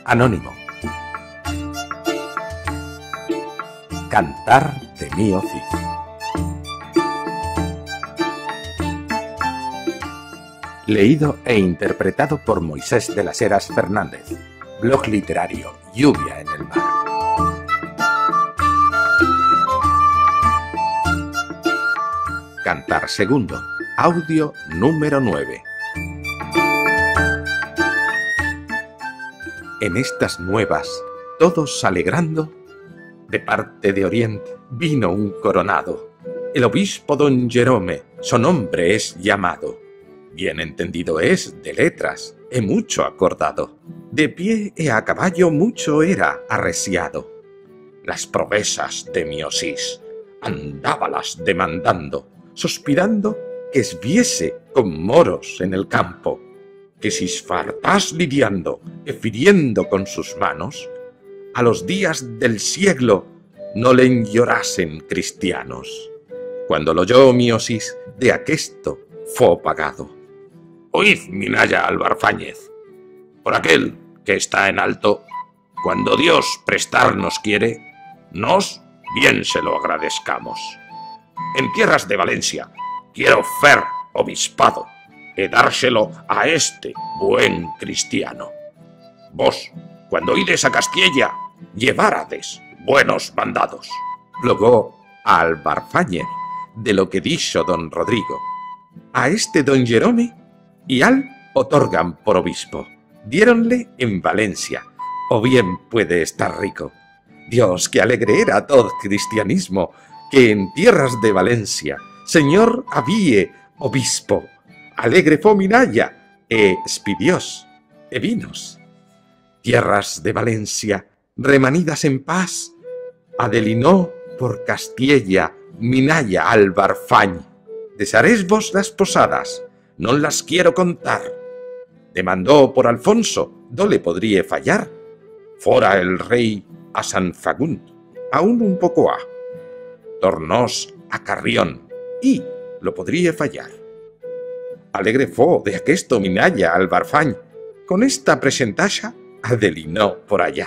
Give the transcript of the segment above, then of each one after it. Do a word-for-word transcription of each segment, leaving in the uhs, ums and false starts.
Anónimo. Cantar de Mío Cid. Leído e interpretado por Moisés de las Heras Fernández. Blog literario Lluvia en el mar. Cantar segundo. Audio número nueve. En estas nuevas, todos alegrando, de parte de Oriente vino un coronado. El obispo don Jerome, su nombre es llamado. Bien entendido es de letras, he mucho acordado. De pie e a caballo mucho era arreciado. Las provesas de Miosís andábalas demandando, sospirando que esviese con moros en el campo, que si fartás lidiando e firiendo con sus manos, a los días del siglo no le llorasen cristianos. Cuando lo oyó Miosís, de aquesto fue pagado. Oíd, Minaya Albarfáñez, por aquel que está en alto, cuando Dios prestarnos quiere, nos bien se lo agradezcamos. En tierras de Valencia quiero fer obispado e dárselo a este buen cristiano. Vos, cuando ides a Castilla, llevárades buenos mandados. Plogó a Albarfáñez de lo que dicho don Rodrigo. A este don Jerome y al otorgan por obispo. Diéronle en Valencia, o bien puede estar rico. Dios, que alegre era todo cristianismo, que en tierras de Valencia, señor habíe obispo. Alegre fue Minaya, e espidiós, e vinos. Tierras de Valencia, remanidas en paz, adelinó por Castilla, Minaya Albarfáñ. Desaréis vos las posadas, non las quiero contar. Demandó por Alfonso, no le podría fallar. Fora el rey a San Fagunt, aún un poco ha. Tornós a Carrión, y lo podría fallar. Alegre fue de aquesto Minaya Albarfáñ, con esta presentaxa adelinó por allá.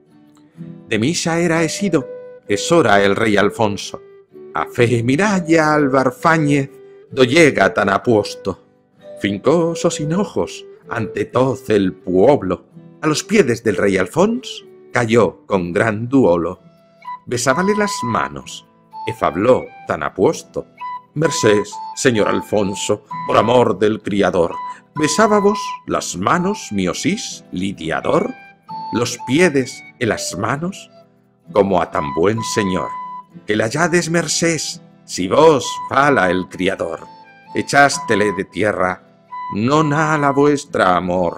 De misa era esido, es hora el rey Alfonso. A fe Minaya Albarfáñez do llega tan apuesto. Fincó sos hinojos ante todo el pueblo. A los pies del rey Alfonso cayó con gran duolo. Besábale las manos e fabló tan apuesto. Mercés, señor Alfonso, por amor del criador, besábamos las manos Miosís, lidiador, los pies e las manos, como a tan buen señor, que la hallades mercés, si vos fala el criador, echástele de tierra, non a la vuestra amor.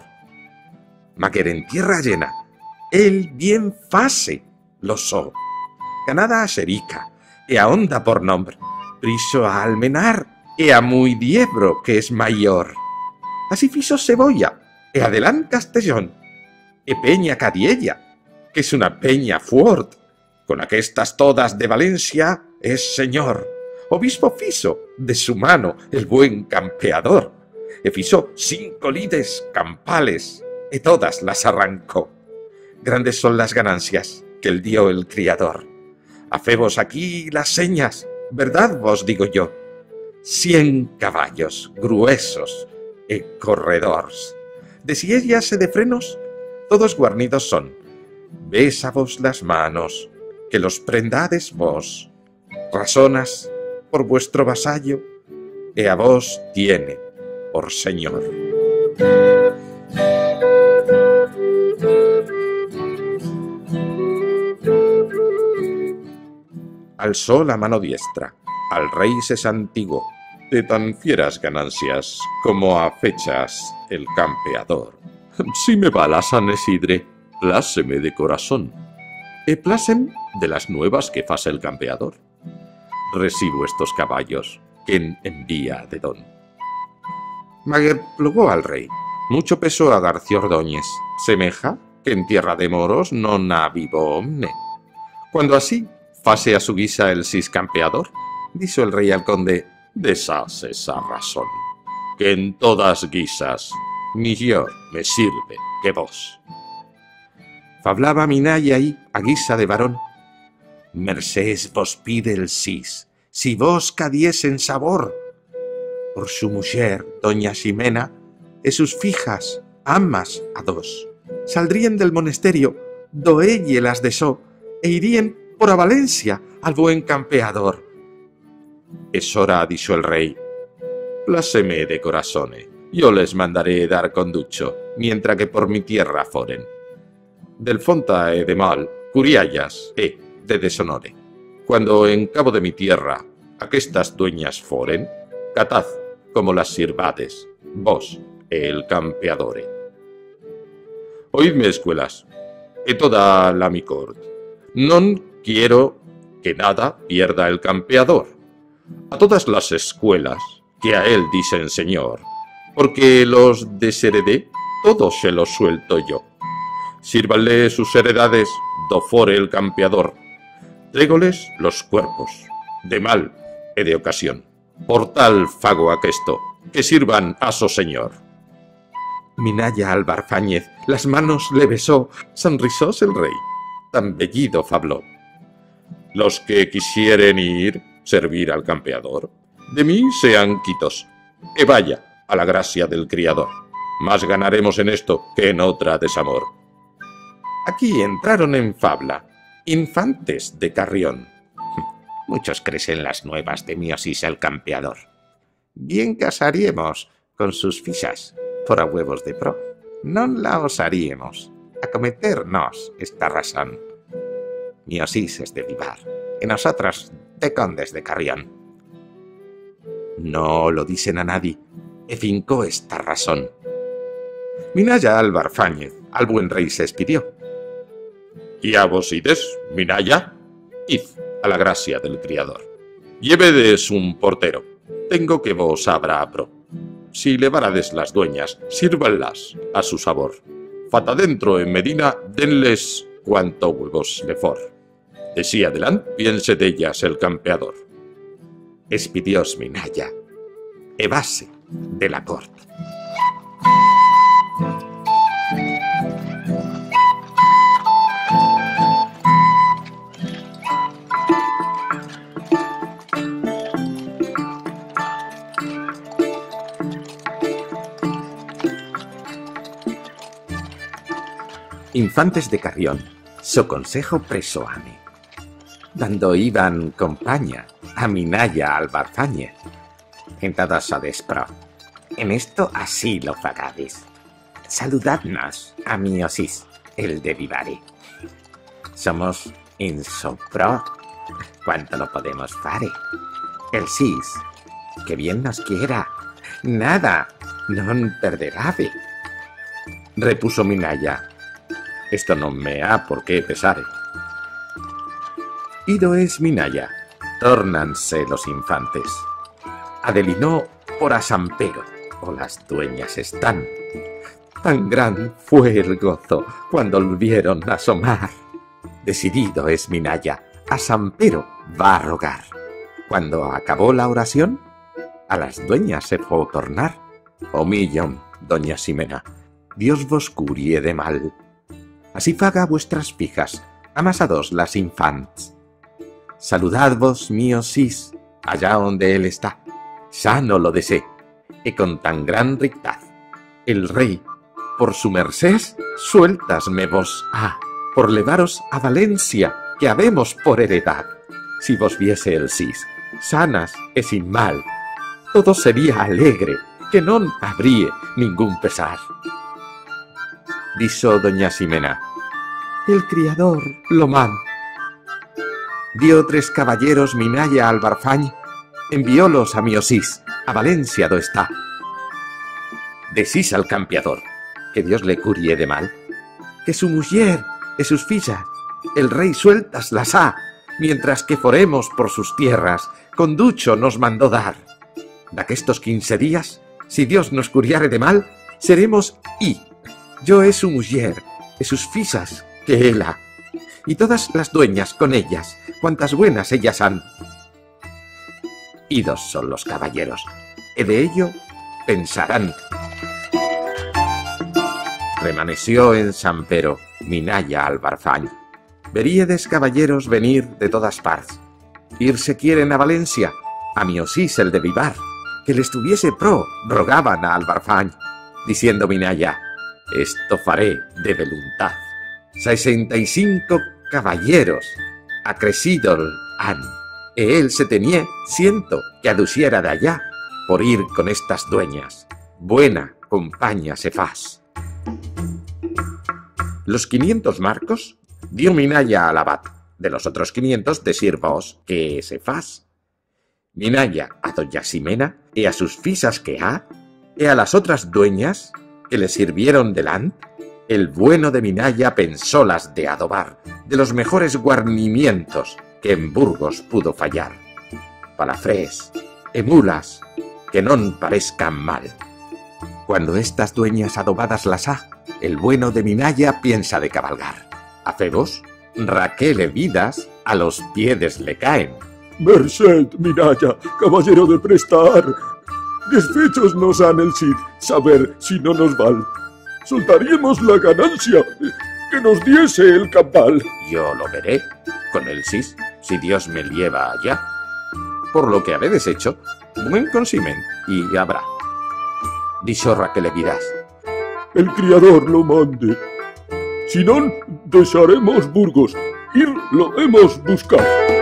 Maquer en tierra llena, él bien fase lo so, ganada a Xerica, e a Honda por nombre, priso a Almenar, e a muy diebro que es mayor. Así fizo Cebolla, e adelante Castellón, e Peña Cadiella, que es una peña fuert, con aquestas todas de Valencia es señor. Obispo fizo de su mano el buen campeador, e fizo cinco lides campales, e todas las arrancó. Grandes son las ganancias que el dio el criador. Hacemos aquí las señas, verdad vos digo yo. Cien caballos gruesos e corredores. De si ellas de frenos, todos guarnidos son. Bésavos las manos, que los prendades vos. Razonas por vuestro vasallo, e a vos tiene por señor. Alzó la mano diestra, al rey se santiguó, de tan fieras ganancias como a fechas el campeador. Si me va la San Isidre, pláceme de corazón, e plácem de las nuevas que fase el campeador. Recibo estos caballos que envía de don. Maguer plugó al rey, mucho peso a García Ordóñez, semeja que en tierra de moros non ha vivo omne. Cuando así fase a su guisa el cis campeador, dijo el rey al conde, desas esa razón, que en todas guisas millor me sirve que vos. Fablaba Minaya ahí, a guisa de varón. Mercés vos pide el sis, si vos cadiesen sabor. Por su mujer, doña Ximena, e sus fijas, amas a dos, saldrían del monesterio, do elle las desó, e irían por a Valencia al buen campeador. Es hora, dijo el rey, pláceme de corazone, yo les mandaré dar conducho, mientras que por mi tierra foren. Del fonta e de mal, curiallas e de deshonore. Cuando en cabo de mi tierra aquestas dueñas foren, catad como las sirvades, vos e el campeadore. Oídme, escuelas, e toda la mi cort, non quiero que nada pierda el campeador. A todas las escuelas que a él dicen señor, porque los desheredé, todos se los suelto yo. Sírvanle sus heredades do fore el campeador. Trégoles los cuerpos, de mal e de ocasión. Por tal fago aquesto, que sirvan a su señor. Minaya Albarfáñez las manos le besó, sonrisós el rey, tan bellido fabló. Los que quisieren ir, servir al campeador, de mí sean quitos, e vaya a la gracia del criador. Más ganaremos en esto que en otra desamor. Aquí entraron en fabla infantes de Carrión. Muchos crecen las nuevas de Miosis el campeador. Bien casaríamos con sus fixas, por a huevos de pro. Non la osaríamos acometernos esta razón. Miosis es de Vivar, y nosotros de condes de Carrión. No lo dicen a nadie, e fincó esta razón. Minaya Albarfáñez al buen rey se expidió. Y a vos ides, Minaya, id a la gracia del criador. Llévedes un portero, tengo que vos abra a pro. Si levarades las dueñas, sírvanlas a su sabor. Fata dentro en Medina, denles cuanto huevos le for. De sí adelante, piense de ellas el campeador. Expidiós Minaya, evase de la corte. Infantes de Carrión, so consejo preso ame, dando iban compaña a Minaya Albarfáñez. En todo so despro, en esto así lo fagades. Saludadnos a Miosis, el de Vivare. Somos en so pro, cuanto lo podemos fare. El sis, que bien nos quiera, nada, non perderave. Repuso Minaya. Esto no me ha por qué pesare. Ido es Minaya, tórnanse los infantes. Adelinó por a Sampero, o las dueñas están. Tan gran fue el gozo cuando lo vieron asomar. Decidido es Minaya, a Sampero va a rogar. Cuando acabó la oración, a las dueñas se fue a tornar. O millón, doña Ximena, Dios vos curie de mal. Así faga vuestras fijas, amasados las infants. Saludad vos, Miosis, allá donde él está. Sano lo desee, y con tan gran rictad. El rey, por su mercés, sueltasme vos ha, por levaros a Valencia, que habemos por heredad. Si vos viese el sis, sanas e sin mal, todo sería alegre, que non habría ningún pesar. Diso doña Ximena, el criador lo man. Dio tres caballeros Minaya Albarfáñez, enviólos a Miosis, a Valencia do está. Decís al campeador, que Dios le curie de mal, que su mujer e sus fillas, el rey sueltas las ha, mientras que foremos por sus tierras, con ducho nos mandó dar. D'aquestos quince días, si Dios nos curiare de mal, seremos y yo es su mujer, e sus fillas que él ha, y todas las dueñas con ellas, cuantas buenas ellas han. Idos son los caballeros, e de ello pensarán. Remaneció en Sampero Minaya Albarfany. Veríedes caballeros venir de todas partes. Irse quieren a Valencia, a Miosís el de Vivar, que les tuviese pro, rogaban a Albarfany, diciendo Minaya, esto faré de voluntad. Sesenta y cinco caballeros acrecidos han, e él se tenía, siento, que aduciera de allá, por ir con estas dueñas. Buena compañía se faz. Los quinientos marcos dio Minaya al abad, de los otros quinientos decir vos que se faz. Minaya a doña Ximena y a sus fisas que ha, y a las otras dueñas que le sirvieron delante, el bueno de Minaya pensólas de adobar, de los mejores guarnimientos que en Burgos pudo fallar. Palafrés e mulas que non parezcan mal. Cuando estas dueñas adobadas las ha, el bueno de Minaya piensa de cabalgar. A Febos, Raquel e Vidas a los pies le caen. Merced, Minaya, caballero de prestar. Desfechos nos han el Cid, saber si no nos val. Soltaríamos la ganancia que nos diese el campal. Yo lo veré con el cis, si Dios me lleva allá. Por lo que habedes hecho, buen consimen y habrá. Dicho Raquel e Vidas. El criador lo mande. Si non, deixaremos Burgos. Ir lo hemos buscar.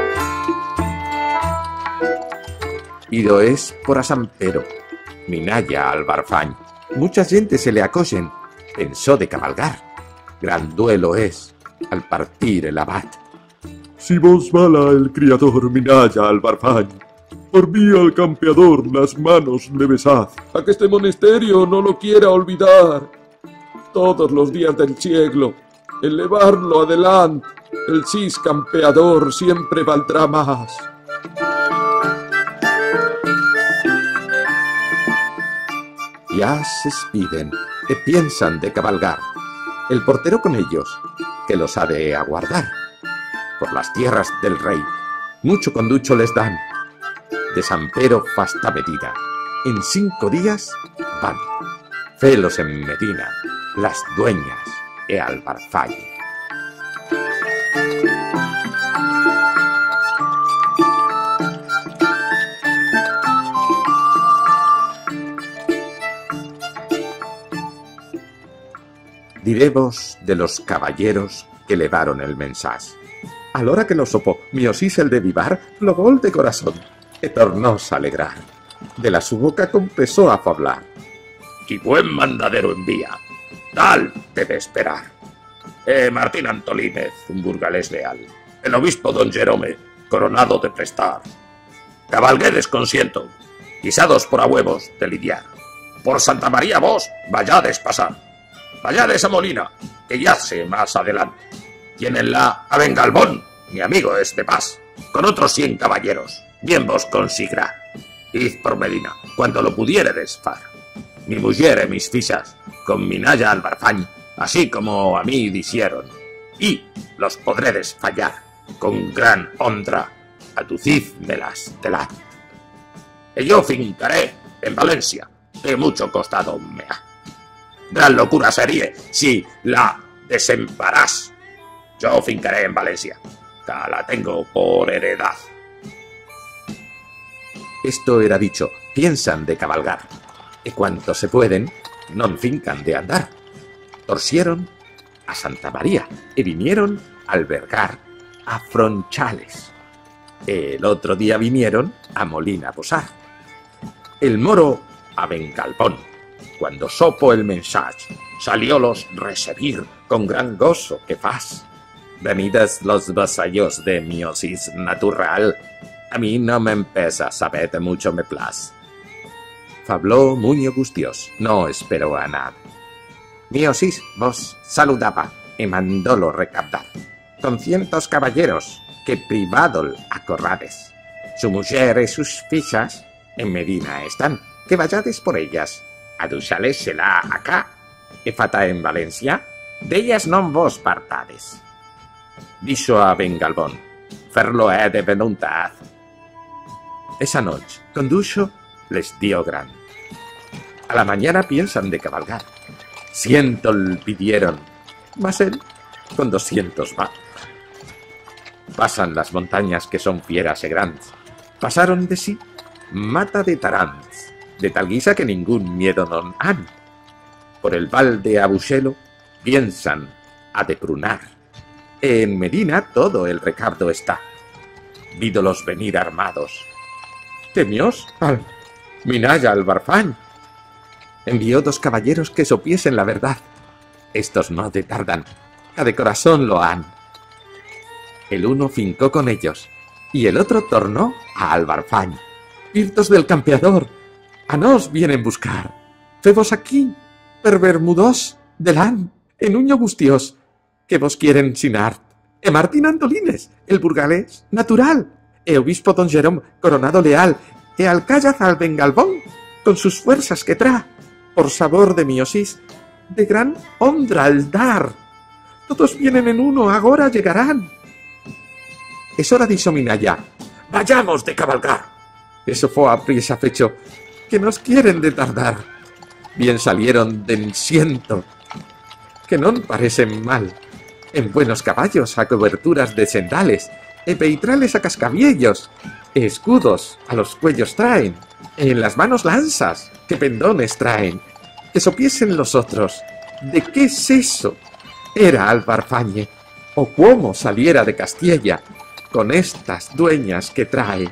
Ido es por a San Pero, Minaya Albarfany. Mucha gente se le acogen. Pensó de cabalgar. Gran duelo es al partir el abad. Si vos vala el criador Minaya Albarfany, por mí al campeador las manos le besad. A que este monasterio no lo quiera olvidar. Todos los días del siglo, elevarlo adelante, el cis campeador siempre valdrá más. Ya se despiden y piensan de cabalgar. El portero con ellos, que los ha de aguardar. Por las tierras del rey, mucho conducho les dan. De San Pero fasta Medina, en cinco días van. Felos en Medina, las dueñas e Albarfany. Diremos de los caballeros que levaron el mensaje. A la hora que lo sopo, Miosís el de Vivar lo gol de corazón, e tornóse a alegrar. De la su boca compezó a fablar. Y buen mandadero envía, tal debe esperar. Eh, Martín Antolínez, un burgalés leal, el obispo don Jerome, coronado de prestar. Cabalguedes consiento, guisados por a huevos de lidiar. Por Santa María vos vayades pasar. Vayades a Molina, que yace más adelante. Tienenla a Bengalbón, mi amigo es de paz, con otros cien caballeros. Bien vos consigrá. Id por Medina, cuando lo pudiéredes far. Mi mujer e mis fisas, con Minaya Albarfany, así como a mí dicieron. Y los podredes fallar, con gran honra, aducídmelas delante. E yo fincaré en Valencia, que mucho costado me ha. Gran locura sería si la desemparás. Yo fincaré en Valencia, que la tengo por heredad. Esto era dicho, piensan de cabalgar, y cuanto se pueden, non fincan de andar. Torcieron a Santa María y vinieron a albergar a Fronchales. El otro día vinieron a Molina a posar. El moro a Bengalbón, cuando sopo el mensaje, saliólos recibir con gran gozo que faz. Venidas los vasallos de Miosís natural, a mí no me empeza, sabed, mucho me plaz. Fabló muy angustios, no esperó a nada. Miosís vos saludaba y mandólo recaptar, con cientos caballeros que privado acorrades. Su mujer y sus fisas en Medina están, que vayades por ellas, adúxalésela acá, e fata en Valencia, de ellas non vos partades. Dixo a Bengalbón, ferlo é de voluntad. Esa noche, conducho les dio gran. A la mañana piensan de cabalgar. Ciento le pidieron, mas él con doscientos va. Pasan las montañas que son fieras y grandes. Pasaron de sí mata de tarands, de tal guisa que ningún miedo non han. Por el val de Abuxelo piensan a de prunar. En Medina todo el recabdo está. Vídolos venir armados. Temiós al Minaya Albarfán. Envió dos caballeros que sopiesen la verdad. Estos no te tardan, a de corazón lo han. El uno fincó con ellos, y el otro tornó a Albarfán. Irtos del campeador, a nos vienen buscar. Febos aquí, per Bermudos, delán, en uño gustios, que vos quieren sin art. E Martín Antolines, el burgalés natural, e obispo don Jerome coronado leal, e alcázar al Bengalbón, con sus fuerzas que tra, por sabor de mi Osís, de gran honra al dar. Todos vienen en uno, agora llegarán. Es hora de Minaya. Vayamos de cabalgar. Eso fue a priesa fecho, que nos quieren de tardar. Bien salieron de ciento, que non parecen mal. En buenos caballos a coberturas de sendales, e peitrales a cascaviellos, e escudos a los cuellos traen, e en las manos lanzas, que pendones traen, que sopiesen los otros. ¿De qué es eso? Era Albarfañe, o cómo saliera de Castilla, con estas dueñas que trae.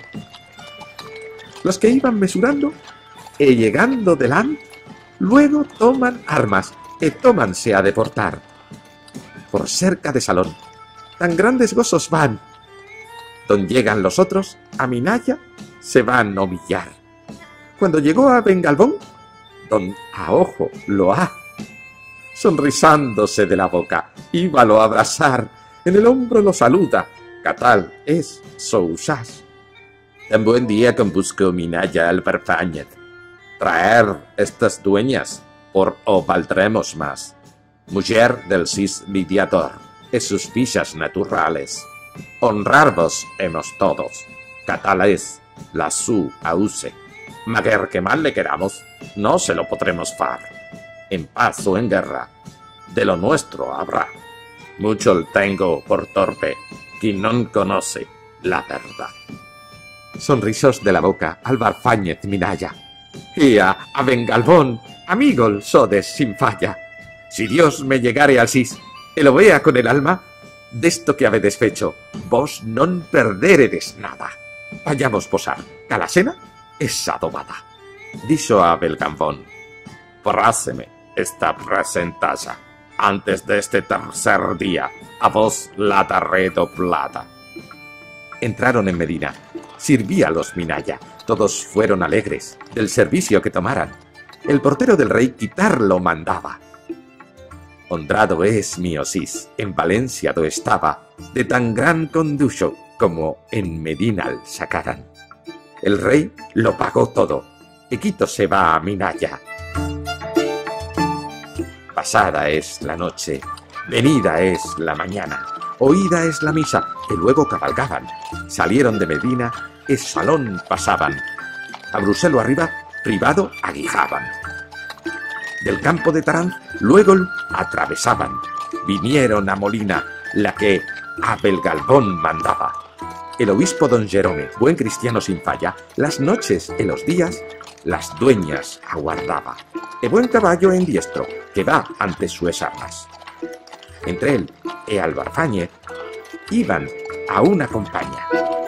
Los que iban mesurando, e llegando delante, luego toman armas, e tómanse a deportar. Por cerca de Salón, tan grandes gozos van. Don llegan los otros, a Minaya se van a humillar. Cuando llegó a Bengalbón, don a ojo lo ha. Sonrisándose de la boca, íbalo a abrazar, en el hombro lo saluda, catal es Sousás. Tan buen día con busco Minaya Albarfáñez. Traer estas dueñas, por o valdremos más. Mujer del cis lidiador, e sus fichas naturales. Honrarvos hemos todos, catal es la su ause. Maguer que mal le queramos, no se lo podremos far. En paz o en guerra, de lo nuestro habrá. Mucho el tengo por torpe, quien non conoce la verdad. Sonrisos de la boca, Albarfáñez Minaya. Ia a Bengalbón, amigo sodes sin falla. Si Dios me llegare al sis, e lo vea con el alma, desto que habedes fecho, vos non perderedes nada. Vayamos posar, que la cena es adobada. Dixo a Belgambón, porráseme esta presentalla, antes de este tercer día, a vos la daré doblada. Entraron en Medina, sirvíalos Minaya, todos fueron alegres del servicio que tomaran. El portero del rey quitarlo mandaba. Honrado es mi Osís, en Valencia do estaba, de tan gran conducho como en Medina el sacaran. El rey lo pagó todo, y Quito se va a Minaya. Pasada es la noche, venida es la mañana, oída es la misa, y luego cabalgaban. Salieron de Medina, y Salón pasaban. A Bruselo arriba, privado, aguijaban. Del campo de Taranz, luego atravesaban. Vinieron a Molina, la que a Belgalbón mandaba. El obispo don Jerome, buen cristiano sin falla, las noches y los días, las dueñas aguardaba. E buen caballo en diestro, que va ante sus armas. Entre él e Albarfáñez iban a una compañía.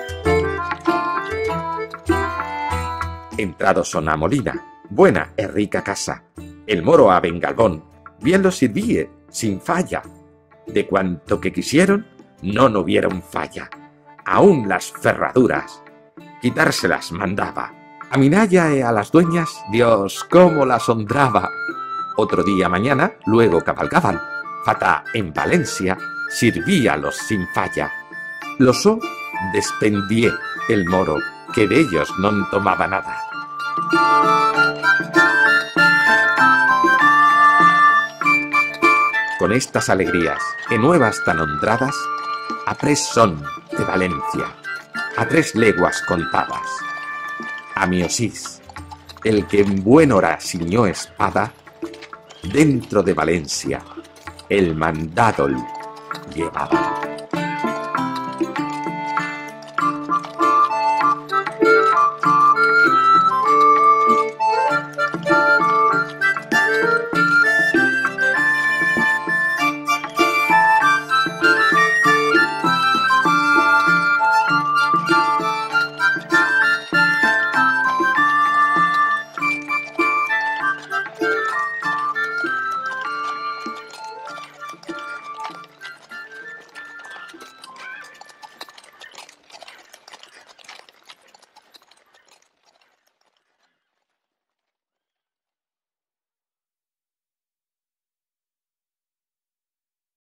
Entrados son a Molina, buena e rica casa. El moro a Bengalbón, bien los sirvíe, sin falla. De cuanto que quisieron, no no vieron falla. Aún las ferraduras, quitárselas mandaba. A Minaya e a las dueñas, Dios, cómo las honraba. Otro día mañana, luego cabalgaban. Fata en Valencia, sirvíalos sin falla. Losó despendié el moro, que de ellos non tomaba nada. Con estas alegrías e nuevas tan honradas, apres son de Valencia, a tres leguas contadas. A mi Osís, el que en buen hora ciñó espada, dentro de Valencia, el mandado llevaba.